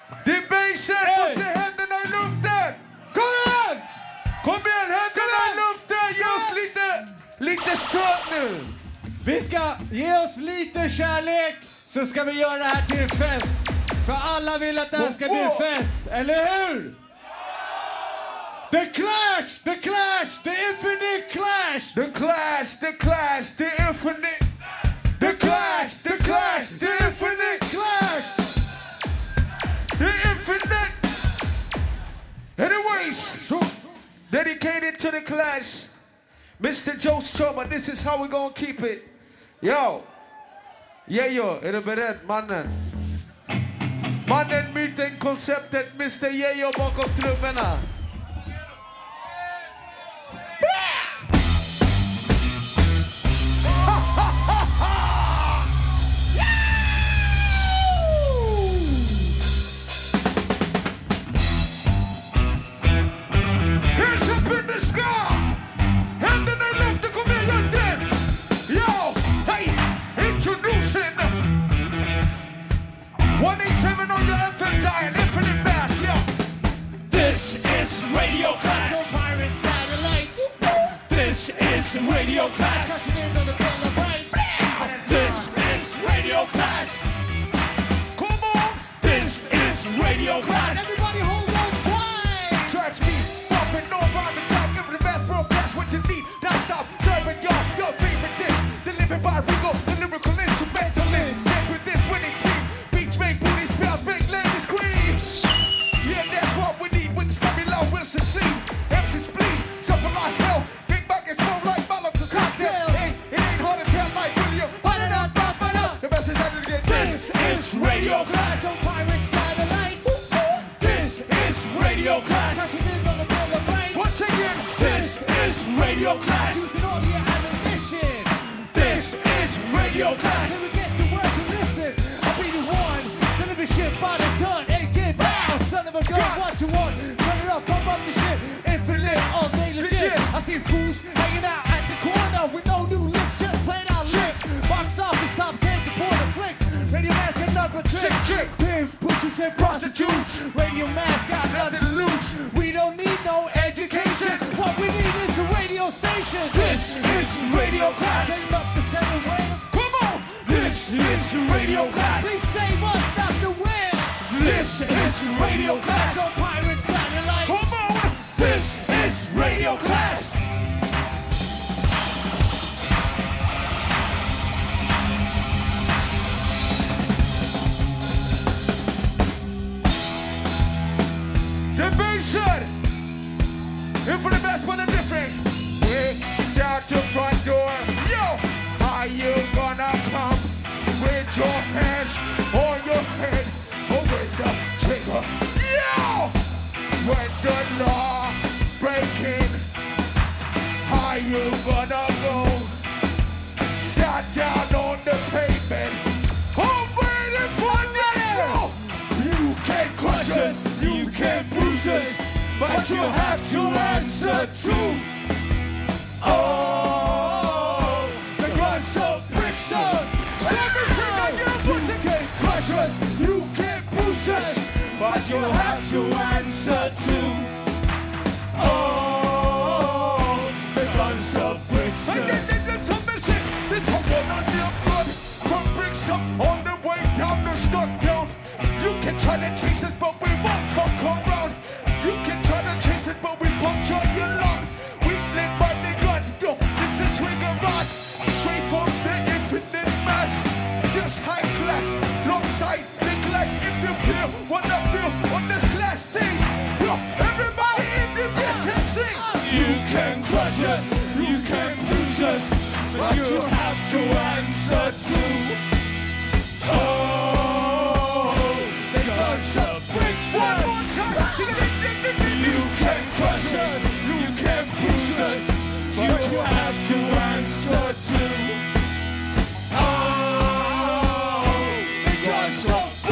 Debaser, få se händerna i luften! Kom igen! Kom igen, händerna i luften! Ge oss lite stöd nu! Vi ska ge oss lite kärlek, så ska vi göra det här till en fest. För alla vill att det här ska bli en fest, eller hur? The Clash! The Clash! The Infinite Clash! The Clash! The Clash! The Infinite! The Clash! The Clash! The Infinite Clash! The Infinite! Anyways, dedicated to the Clash, Mr. Joe Strummer, this is how we're gonna keep it. Yo! Yeyo, är du beredd, mannen? Mannen, myten, konceptet, Mr. Yeyo bakom trummorna. Hands up in the sky! Händerna i luften, kom igen luften! Yo! Hey! Introducing 187 on your FM dial, Infinite Bass, yo! This is Radio Clash. Pirate satellites. This is Radio Clash. This is Radio Clash. Come on! This is Radio Clash. Everybody hold on tight! Track speed, bumping all around the clock, Infinite Bass, broadcast what you need. Now stop serving your favorite dish. Delivered by Rigo, the lyrical instrumentalist. Set with this winning team. Beats make booties, spells make ladies scream. Yeah, that's what we need. With Scary Law will succeed. MC's bleed, suffer like hell. Big back and smell like bottles of cocktails. Hey, it ain't hard to tell like video. The best is out of the This is Radio Clash. On pirate satellites. This is Radio Clash. Crashing in on the bill of rights. Once again, This is Radio Clash. Using all your ammunition. This is Radio Clash. Can we get the word to listen? I'll be the one. Deliver shit by the ton. AK bow. Son of a gun, what you want? Turn it up, pump up the shit. Infinite, all day legit. I see fools hanging out at the corner with no new licks, just playing out licks. Box office top 10 to porn flicks. Radio Mask got nothing but Sick chick. Pimp, pussies and prostitutes. Radio Mask got nothing to lose. We don't need no education. What we need is a radio station. This is Radio Clash. Turn up the 7 wave. come on! This is Radio Clash. Please save us, not the wind. This is Radio Clash. On pirate satellites. Come on! This is Radio Clash. Debaser! Infinite Bass, but a different. Way down to front door. Yo! Are you gonna come with your hands on your head or with the trigger? Yo! When the law breaking, are you gonna go? Sat down on the pavement. I'm waiting for that! You can crush us, you can bruise us, but you have to answer to. Oh, the guns of Brixton. Everything I get was you can crush us, you can bruise us, but you have to answer to. Oh, the guns of Brixton. And then they get some message. This whole one on the blood from Brixton on the way down to Stockholm. You can try to chase us, but we won't fuck around. You can try to chase it, but we puncture your lung. We live by the gun, yo, this is Swigger Rod. Straight from the Infinite Bass. Just high class, long sight, the glass. If you feel what I feel on this last thing, yo, everybody in the business sing. You can crush us, you can bruise us, but you have to answer to. Oh, the guns of Brixton. One more time. You can crush us, you can bruise us, but you have to answer to. Oh, the guns of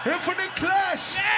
Infinite Clash.